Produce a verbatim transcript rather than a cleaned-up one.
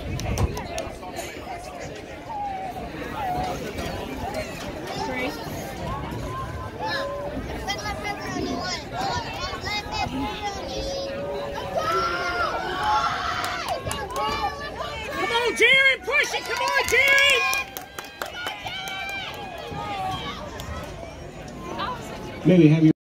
Jared, push it! Come on, Jared! Maybe have you